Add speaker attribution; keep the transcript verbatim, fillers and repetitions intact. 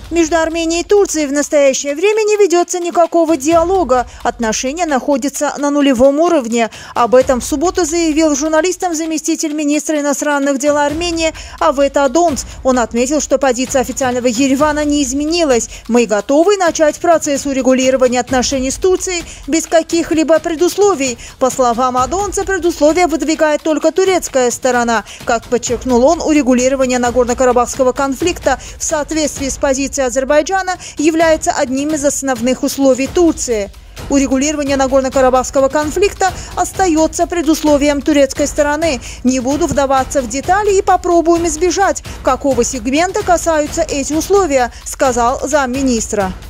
Speaker 1: Между Арменией и Турцией в настоящее время не ведется никакого диалога. Отношения находятся на нулевом уровне. Об этом в субботу заявил журналистам заместитель министра иностранных дел Армении Авет Адонц. Он отметил, что позиция официального Еревана не изменилась. Мы готовы начать процесс урегулирования отношений с Турцией без каких-либо предусловий. По словам Адонца, предусловия выдвигает только турецкая сторона. Как подчеркнул он, урегулирование Нагорно-Карабахского конфликта в соответствии с позицией Азербайджана является одним из основных условий Турции. Урегулирование Нагорно-Карабахского конфликта остается предусловием турецкой стороны. Не буду вдаваться в детали и попробуем избежать, какого сегмента касаются эти условия, сказал замминистра.